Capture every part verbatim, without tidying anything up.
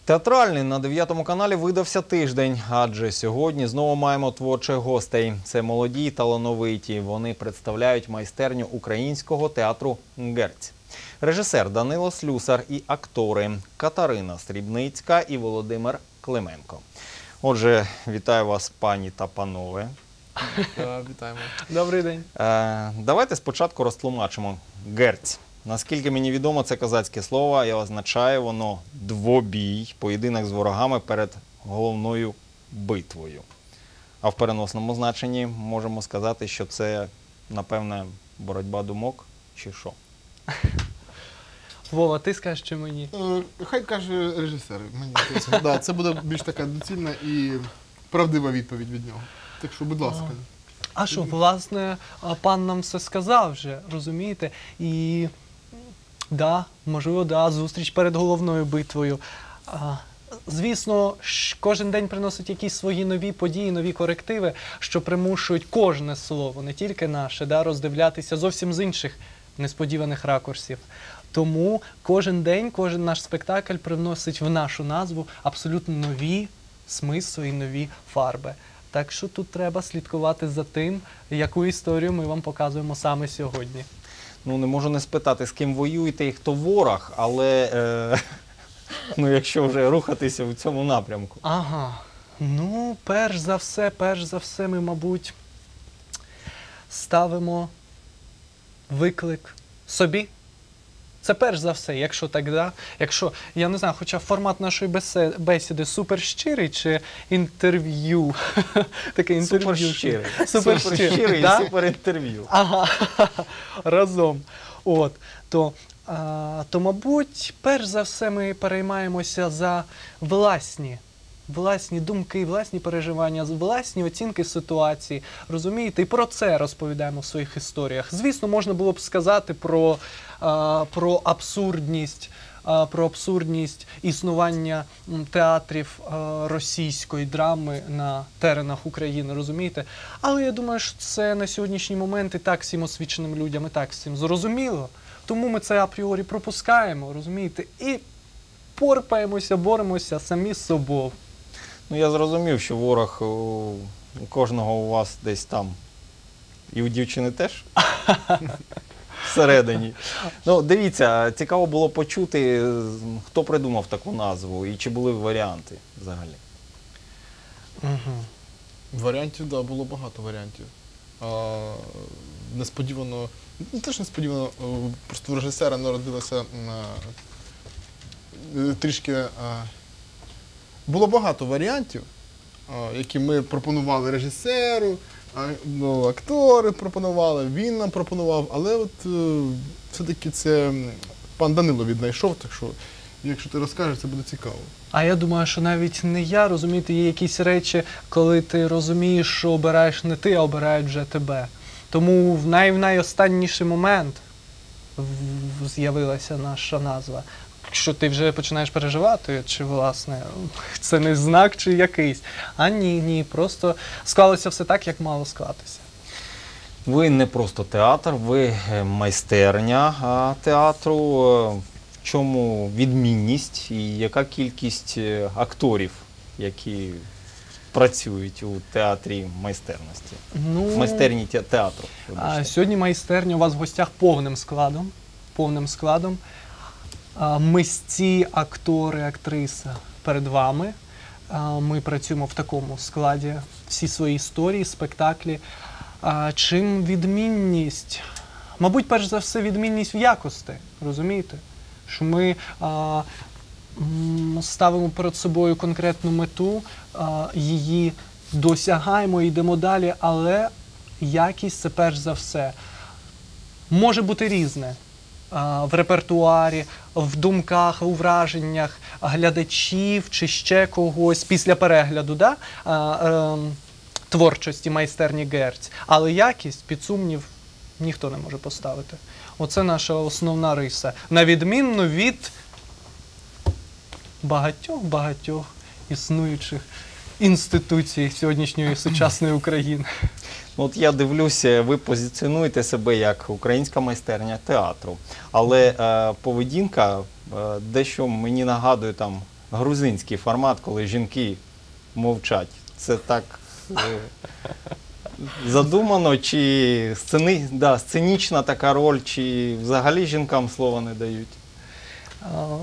Театральний на дев'ятому каналі видався тиждень, адже сьогодні знову маємо творчих гостей. Це молоді й талановиті. Вони представляють майстерню українського театру «Герць». Режисер Данило Слюсар і актори Катерина Срібницька і Володимир Клименко. Отже, вітаю вас, пані та панове. Вітаємо. Добрий день. Давайте спочатку розтлумачимо «Герць». Наскільки мені відомо, це козацьке слово, і означає воно двобій, поєдинок з ворогами перед головною битвою. А в переносному значенні можемо сказати, що це, напевне, боротьба думок, чи що? Вова, ти скажеш чи мені? Хай каже режисер. Мені здається, да, це буде більш така доцільна і правдива відповідь від нього. Так що, будь ласка. А що, власне, пан нам все сказав вже, розумієте? І, да, можливо, да, зустріч перед головною битвою. А, звісно, кожен день приносить якісь свої нові події, нові корективи, що примушують кожне слово, не тільки наше, да, роздивлятися зовсім з інших несподіваних ракурсів. Тому кожен день, кожен наш спектакль привносить в нашу назву абсолютно нові смисли і нові фарби. Так що тут треба слідкувати за тим, яку історію ми вам показуємо саме сьогодні. Ну, не можу не спитати, з ким воюєте і хто ворог, але е, ну, якщо вже рухатися в цьому напрямку. Ага. Ну, перш за все, перш за все ми, мабуть, ставимо виклик собі. Це перш за все, якщо так, да? Якщо, я не знаю, хоча формат нашої бесіди супер щирий чи інтерв'ю? Таке інтерв'ю. Супер щирий. Супер щирий да? і супер інтерв'ю. Ага, разом. От, то, а, то, мабуть, перш за все ми переймаємося за власні, власні думки, власні переживання, власні оцінки ситуації, розумієте? І про це розповідаємо в своїх історіях. Звісно, можна було б сказати про, а, про абсурдність, а, про абсурдність існування театрів а, російської драми на теренах України, розумієте? Але я думаю, що це на сьогоднішній момент і так всім освіченим людям, і так всім зрозуміло. Тому ми це апріорі пропускаємо, розумієте? І порпаємося, боремося самі з собою. Ну, я зрозумів, що ворог у, у кожного у вас десь там. І у дівчини теж? Всередині. Ну, дивіться, цікаво було почути, хто придумав таку назву і чи були варіанти взагалі. Угу. Варіантів, так, да, було багато варіантів. А, несподівано, не теж несподівано, просто в режисера народилося а, трішки... А, було багато варіантів, а, які ми пропонували режисеру, а, ну, актори пропонували, він нам пропонував, але от е, все-таки це пан Данило віднайшов, так що, якщо ти розкажеш, це буде цікаво. А я думаю, що навіть не я, розумієте, є якісь речі, коли ти розумієш, що обираєш не ти, а обирають вже тебе. Тому в най, в найостанніший момент з'явилася наша назва. Що ти вже починаєш переживати, чи, власне, це не знак, чи якийсь. А ні, ні, просто склалося все так, як мало склатися. Ви не просто театр, ви майстерня театру. В чому відмінність і яка кількість акторів, які працюють у театрі майстерності? Ну, в майстерні театру. А, сьогодні майстерня у вас в гостях повним складом. Повним складом. Мисці, актори, актриса перед вами. Ми працюємо в такому складі, всі свої історії, спектаклі. Чим відмінність? Мабуть, перш за все, відмінність в якості, розумієте? Що ми а, ставимо перед собою конкретну мету, а, її досягаємо, йдемо далі, але якість – це перш за все. Може бути різне. В репертуарі, в думках, у враженнях глядачів чи ще когось після перегляду, да? а, а, творчості майстерні «Герць». Але якість, під сумнів, ніхто не може поставити. Оце наша основна риса. На відмінно від багатьох-багатьох існуючих інституцій сьогоднішньої сучасної України. От я дивлюся, ви позиціонуєте себе як українська майстерня театру, але е, поведінка е, дещо мені нагадує там грузинський формат, коли жінки мовчать. Це так е, задумано, чи сцени, да, сценічна така роль, чи взагалі жінкам слова не дають? А,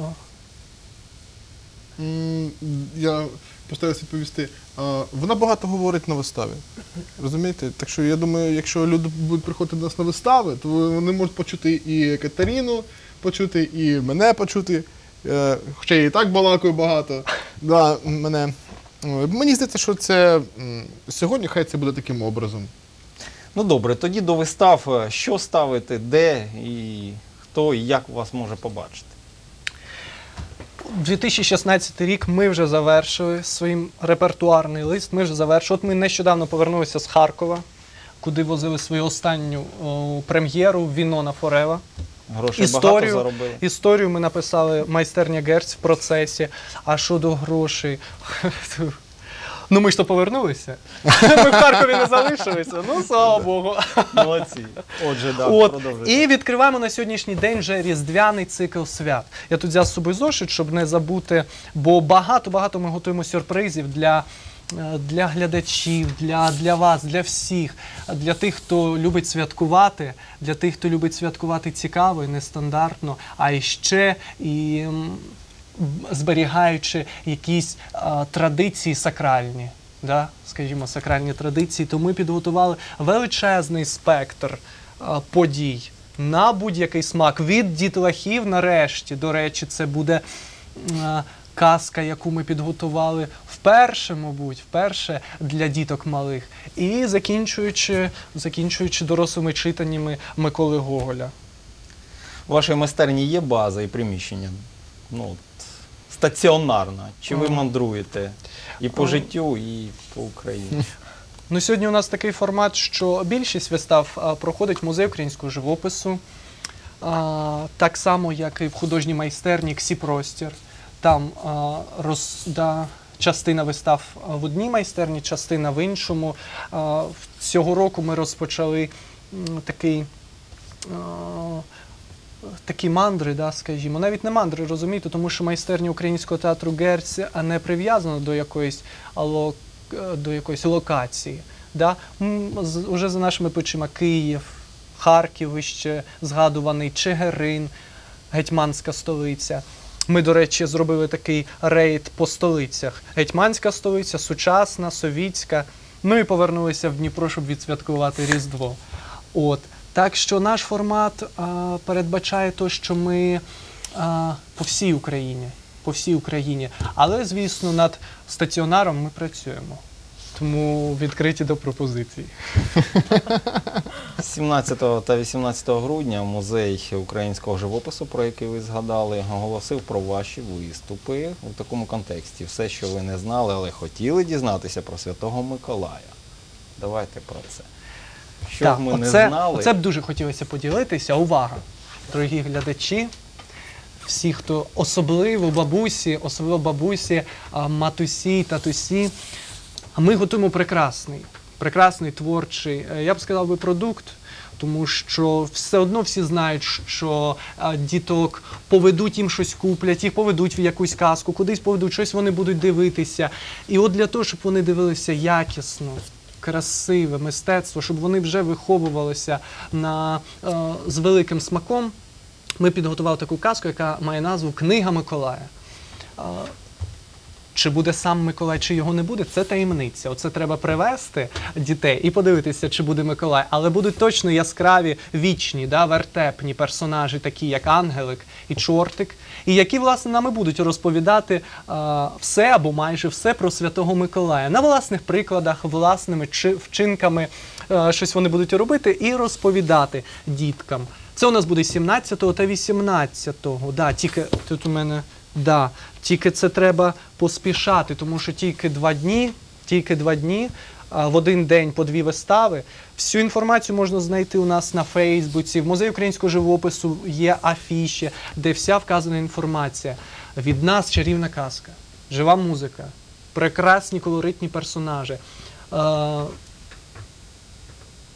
М, Я постараюся відповісти. А, Вона багато говорить на виставі. Розумієте? Так що я думаю, якщо люди будуть приходити до нас на вистави, то вони можуть почути і Катерину, почути, і мене почути. Е, Хоча я і так балакаю багато. Да, мене. Ой, Мені здається, що це м, сьогодні хай це буде таким образом. Ну добре, тоді до вистав, що ставити, де і хто і як вас може побачити? дві тисячі шістнадцятий рік ми вже завершили свій репертуарний лист. Ми вже завершили. От ми нещодавно повернулися з Харкова, куди возили свою останню о, прем'єру «Вінона Форева». Грошей Історію, багато заробили? історію ми написали «Майстерня Герць» в процесі. А щодо грошей... Ну ми ж то повернулися. Ми в Харкові не залишилися. Ну, слава Богу. Молодці. Отже, да, От, продовжуйте. і відкриваємо на сьогоднішній день вже різдвяний цикл свят. Я тут взяв з собою зошит, щоб не забути, бо багато-багато ми готуємо сюрпризів для, е, для глядачів, для, для вас, для всіх, для тих, хто любить святкувати, для тих, хто любить святкувати цікаво і нестандартно, а іще і м, зберігаючи якісь а, традиції сакральні. Да? Скажімо, сакральні традиції, то ми підготували величезний спектр а, подій на будь-який смак. Від дітлахів нарешті, до речі, це буде а, казка, яку ми підготували вперше, мабуть, вперше для діток малих. І закінчуючи, закінчуючи дорослими читаннями Миколи Гоголя. У вашій майстерні є база і приміщення? Ну, от, стаціонарна. Чи ви Ага. мандруєте і по Ага. життю, і по Україні? Ну, сьогодні у нас такий формат, що більшість вистав а, проходить в музей українського живопису, а, так само, як і в художній майстерні «Ксі-простір». Там а, роз, да, частина вистав в одній майстерні, частина в іншому. А, цього року ми розпочали м, такий... А, такі мандри, да, скажімо, навіть не мандри, розумієте, тому що майстерня Українського театру Герць не прив'язана до якоїсь, ло, до якоїсь локації. Да? М, з, уже за нашими плечима Київ, Харків, іще згадуваний, Чигирин, гетьманська столиця. Ми, до речі, зробили такий рейд по столицях. Гетьманська столиця, сучасна, совітська. Ну і повернулися в Дніпро, щоб відсвяткувати Різдво. От. Так що наш формат а, передбачає те, що ми а, по всій Україні, по всій Україні. Але, звісно, над стаціонаром ми працюємо. Тому відкриті до пропозицій. сімнадцятого та вісімнадцятого грудня музей українського живопису, про який ви згадали, оголосив про ваші виступи у такому контексті. Все, що ви не знали, але хотіли дізнатися про Святого Миколая. Давайте про це. Що Так, ми не оце, знали? оце б дуже хотілося поділитися. Увага, дорогі глядачі, всі, хто особливо бабусі, особливо бабусі, а, матусі, татусі. Ми готуємо прекрасний, прекрасний творчий, е, я б сказав би, продукт, тому що все одно всі знають, що а, діток поведуть, їм щось куплять, їх поведуть в якусь казку, кудись поведуть, щось вони будуть дивитися. І от для того, щоб вони дивилися якісно, красиве мистецтво, щоб вони вже виховувалися на, е, з великим смаком, ми підготували таку казку, яка має назву «Книга Миколая». Е, Чи буде сам Миколай, чи його не буде, це таємниця. Оце треба привезти дітей і подивитися, чи буде Миколай. Але будуть точно яскраві, вічні, да, вертепні персонажі, такі як Ангелик і Чортик, і які, власне, нам і будуть розповідати а, все або майже все про Святого Миколая. На власних прикладах, власними чи, вчинками а, щось вони будуть робити і розповідати діткам. Це у нас буде сімнадцятого та вісімнадцятого. Да, тільки тут у мене... Да, тільки це треба поспішати, тому що тільки два дні, тільки два дні, а, в один день по дві вистави. Всю інформацію можна знайти у нас на Фейсбуці, в Музеї українського живопису є афіші, де вся вказана інформація. Від нас чарівна казка, жива музика, прекрасні колоритні персонажі. А,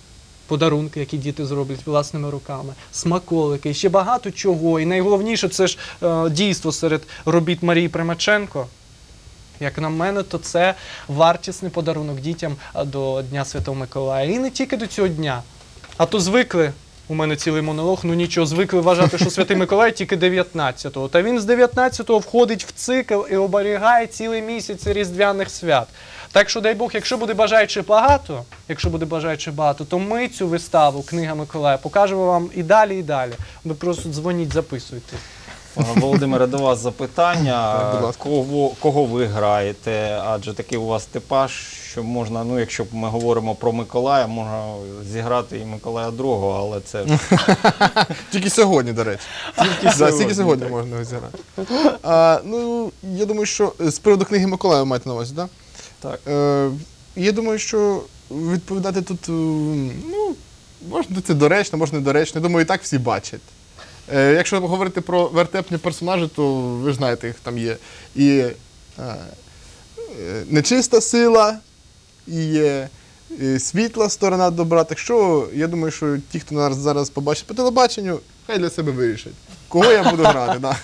подарунки, які діти зроблять власними руками, смаколики, і ще багато чого. І найголовніше, це ж е, дійство серед робіт Марії Примаченко. Як на мене, то це вартісний подарунок дітям до Дня Святого Миколая. І не тільки до цього дня. А то звикли, у мене цілий монолог, ну нічого, звикли вважати, що Святий Миколай тільки дев'ятнадцятого. Та він з дев'ятнадцятого входить в цикл і оберігає цілий місяць різдвяних свят. Так що, дай Бог, якщо буде бажаючих багато, якщо буде бажаючих багато, то ми цю виставу «Книга Миколая» покажемо вам і далі, і далі. Ви просто дзвоніть, записуйте. Пане Володимире, до вас запитання. Так, будь ласка. Кого, кого ви граєте? Адже такий у вас типаж, що можна, ну якщо ми говоримо про Миколая, можна зіграти і Миколая другого, але це Тільки сьогодні, до речі. тільки Да, сьогодні. тільки сьогодні можна його зіграти. А, ну, я думаю, що з приводу книги Миколая ви маєте на увазі, так? Так. Е, я думаю, що відповідати тут, е, ну, можна це доречно, можна недоречно. Я думаю, і так всі бачать. Е, якщо говорити про вертепні персонажі, то ви ж знаєте, їх там є і е, е, нечиста сила, і є і світла сторона добра. Так що, я думаю, що ті, хто нас зараз побачить по телебаченню, хай для себе вирішать, кого я буду грати. Да.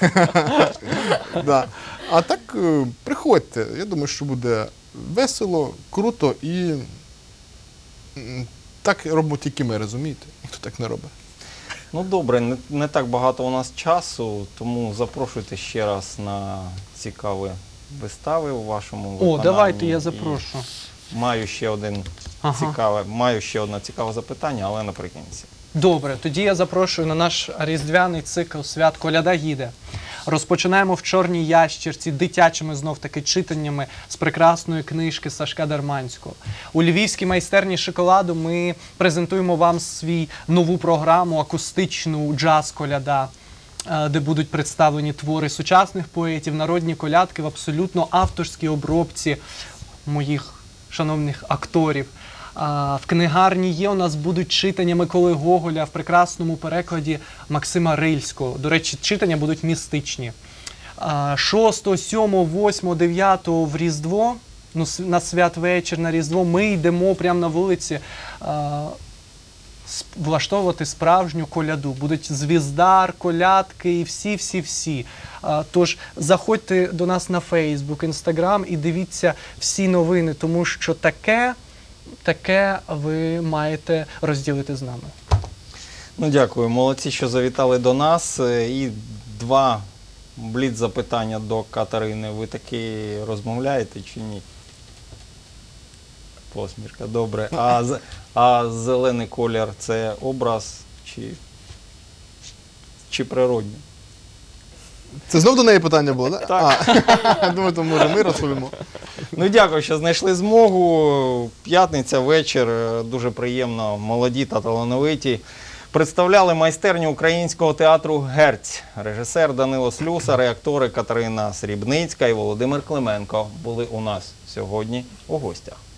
Да. А так, е, приходьте. Я думаю, що буде весело, круто і м, так робимо тільки ми, розумієте? Ніхто так не робить. Ну добре, не, не так багато у нас часу, тому запрошуйте ще раз на цікаві вистави у вашому О, виконанні. давайте, я І запрошу. Маю ще один Ага. цікаве, маю ще одне цікаве запитання, але наприкінці. Добре, тоді я запрошую на наш різдвяний цикл свят «Коляда їде». Розпочинаємо в «Чорній ящірці» дитячими знов-таки читаннями з прекрасної книжки Сашка Дарманського. У Львівській майстерні шоколаду ми презентуємо вам свій нову програму акустичну «Джаз-коляда», е, де будуть представлені твори сучасних поетів, народні колядки в абсолютно авторській обробці моїх шановних акторів. А, в книгарні є у нас будуть читання Миколи Гоголя в прекрасному перекладі Максима Рильського. До речі, читання будуть містичні. А, шостого, сьомого, восьмого, дев'ятого в Різдво, ну, с- на святвечір, на Різдво, ми йдемо прямо на вулиці а, с- влаштовувати справжню коляду. Будуть звіздар, колядки і всі-всі-всі. А, Тож заходьте до нас на Фейсбук, Інстаграм і дивіться всі новини, тому що таке, таке ви маєте розділити з нами. Ну дякую, молодці, що завітали до нас. Е, І два бліц запитання до Катерини. Ви таки розмовляєте чи ні? Посмішка, добре. А, з- а зелений колір – це образ чи, чи природній? Це знов до неї питання було, так? Так. А, я думаю, то може ми розповімо. Ну, дякую, що знайшли змогу. П'ятниця, вечір, е, дуже приємно, молоді та талановиті. Представляли майстерню Українського театру «Герць». Режисер Данило Слюсар, і актори Катерина Срібницька і Володимир Клименко були у нас сьогодні у гостях.